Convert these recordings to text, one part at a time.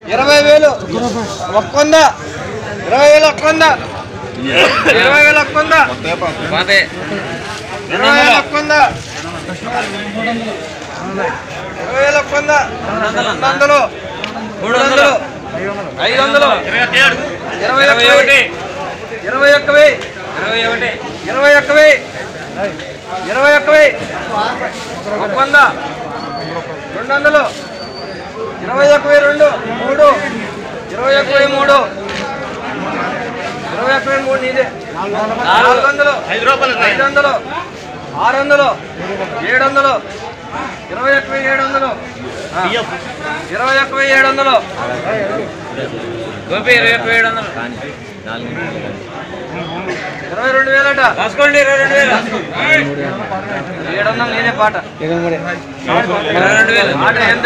20,000 ఒక్కొంద 20,000 ఒక్కొంద 20,000 ఒక్కొంద 20,000 ఒక్కొంద 20,000 ఒక్కొంద 200 300 500 21 ఒక్కొంద 200 21 3 21 3 నీదే 400 500 600 700 21 700 గోపి 22,000 అట రాసుకోండి 22,000 నేనే పాట 22,000 ఆట ఎంత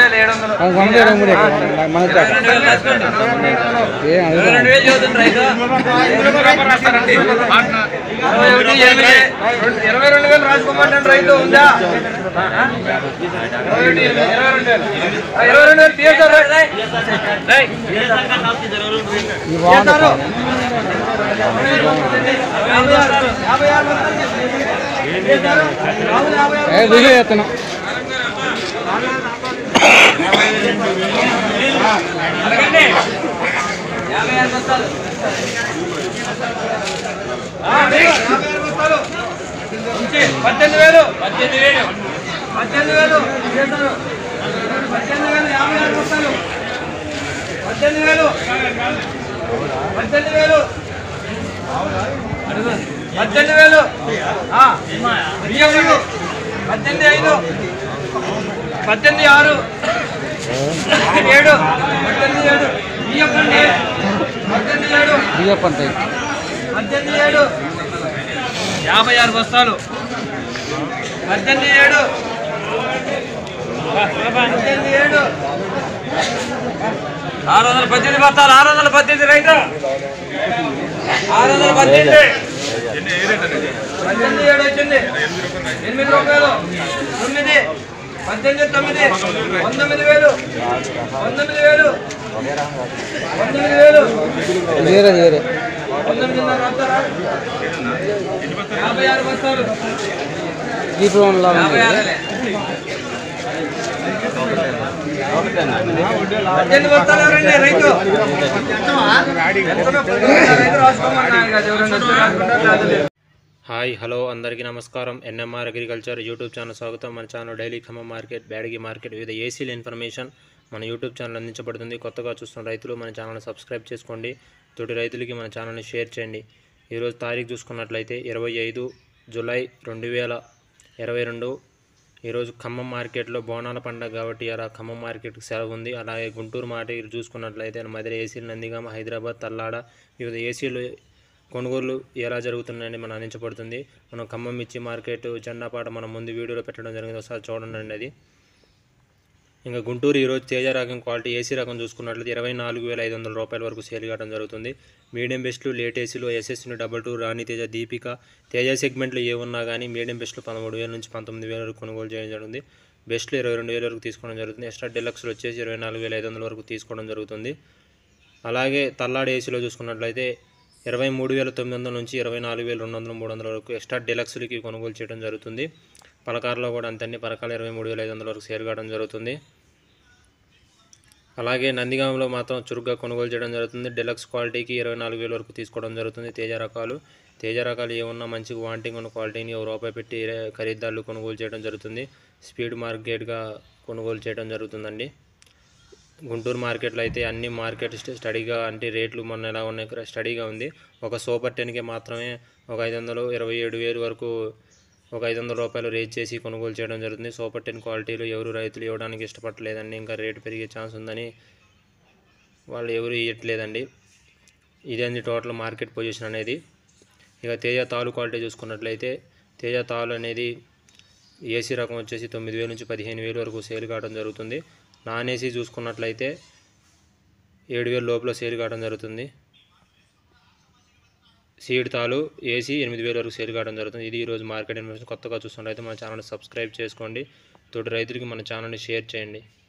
22,000 రాసుకోమంటే రైతు ఉందా 22,000 తీస్తారు $56 బస్తాలు 18,7 618 బస్తాలు 618 రైతు 618 18,7 వచ్చింది 8 రూపాయలు 9 18,9 19,000 56 బస్తాలు రైతు హాయ్ హలో అందరికీ నమస్కారం. ఎన్ఎంఆర్ అగ్రికల్చర్ యూట్యూబ్ ఛానల్ స్వాగతం. మన channel daily Khammam market, Byadgi market, వివిధ ఏసీల ఇన్ఫర్మేషన్ మన యూట్యూబ్ ఛానల్ అందించబడుతుంది. కొత్తగా చూస్తున్న రైతులు మన ఛానల్ని సబ్స్క్రైబ్ చేసుకోండి. తోటి రైతులకి మన ఛానల్ని షేర్ చేయండి. ఈరోజు తారీఖు చూసుకున్నట్లయితే 25 జూలై 2022. ఈరోజు ఖమ్మం మార్కెట్లో బోనాల పండుగ కాబట్టి అలా ఖమ్మం మార్కెట్కి సెలవు ఉంది. అలాగే గుంటూరు మార్కెట్ చూసుకున్నట్లయితే మధుర ఏసీలు, నందిగామ, హైదరాబాద్, తల్లాడ వివిధ ఏసీలు కొనుగోలు ఎలా జరుగుతున్నాయని మనం అందించబడుతుంది. మనం ఖమ్మం మిర్చి మార్కెట్ జెండాపాట మనం ముందు వీడియోలో పెట్టడం జరిగింది, ఒకసారి చూడండి అది. ఇంకా గుంటూరు ఈరోజు తేజ రకం క్వాలిటీ ఏసీ రకం చూసుకున్నట్లయితే 24,500 రూపాయల వరకు సేల్ కావడం జరుగుతుంది. మీడియం బెస్ట్లు, లేట్ ఏసీలు, ఎస్ఎస్ని 22, రాణి తేజ, దీపిక తేజ సెగ్మెంట్లు ఏ ఉన్నా కానీ మీడియం బెస్ట్లు 13,000 నుంచి 19,000 వరకు కొనుగోలు చేయడం జరుగుతుంది. బెస్ట్లు 22,000 వరకు తీసుకోవడం జరుగుతుంది. ఎక్స్ట్రా డెలక్స్లు వచ్చేసి 24,500 వరకు తీసుకోవడం జరుగుతుంది. అలాగే తల్లాడ ఏసీలో చూసుకున్నట్లయితే 23,900 నుంచి 24,200, 300 వరకు ఎక్స్ట్రా డెలక్స్లకి కొనుగోలు చేయడం జరుగుతుంది. పలకారులో కూడా అంతన్ని పలకాలు 23,500 వరకు సేల్ కావడం జరుగుతుంది. అలాగే నందిగామలో మాత్రం చురుగ్గా కొనుగోలు చేయడం జరుగుతుంది. డెలక్స్ క్వాలిటీకి 24,000 వరకు తీసుకోవడం జరుగుతుంది. తేజ రకాలు ఏమన్నా మంచి వాంటింగ్ ఉన్న క్వాలిటీని ₹1 పెట్టి ఖరీదారులు కొనుగోలు చేయడం జరుగుతుంది. స్పీడ్ మార్కెట్గా కొనుగోలు చేయడం జరుగుతుందండి. గుంటూరు మార్కెట్లో అయితే అన్ని మార్కెట్ స్టడీగా అంటే రేట్లు మొన్న ఎలా ఉన్నాయి స్టడీగా ఉంది. ఒక సూపర్ 10కి మాత్రమే ఒక 527,000 వరకు ఒక ₹500 రేట్ చేసి కొనుగోలు చేయడం జరుగుతుంది. సూపర్ 10 క్వాలిటీలు ఎవరు రైతులు ఇవ్వడానికి ఇష్టపడలేదండి. ఇంకా రేటు పెరిగే ఛాన్స్ ఉందని వాళ్ళు ఎవరు ఇవ్వట్లేదండి. ఇదండి టోటల్ మార్కెట్ పొజిషన్ అనేది. ఇక తేజ తాలు క్వాలిటీ చూసుకున్నట్లయితే తేజ తాలు అనేది ఏసీ రకం వచ్చేసి 9,000 నుంచి 15,000 వరకు సేల్ కావడం జరుగుతుంది. నాన్ ఏసీ చూసుకున్నట్లయితే 7,000 లోపల సేల్ కావడం జరుగుతుంది. సీడ్ తాలు ఏసీ 8,000 వరకు సేల్ కావడం జరుగుతుంది. ఇది ఈరోజు మార్కెట్ ఇన్ఫర్మేషన్. కొత్తగా చూస్తున్నట్లయితే మన ఛానల్ని సబ్స్క్రైబ్ చేసుకోండి. తోటి రైతులకి మన ఛానల్ని షేర్ చేయండి.